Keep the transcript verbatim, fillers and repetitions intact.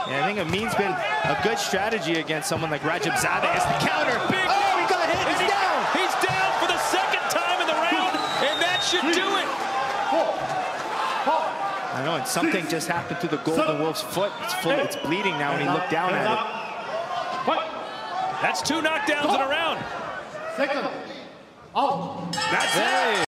Yeah, I think Amin's been a good strategy against someone like Rajabzadeh as the counter. Big oh, he got hit, he's he, down! He's down for the second time in the round, and that should do it! I know, and something just happened to the Golden Wolf's foot. It's full, it's bleeding now when he looked down at it. That's two knockdowns in a round. Second. Out. That's it!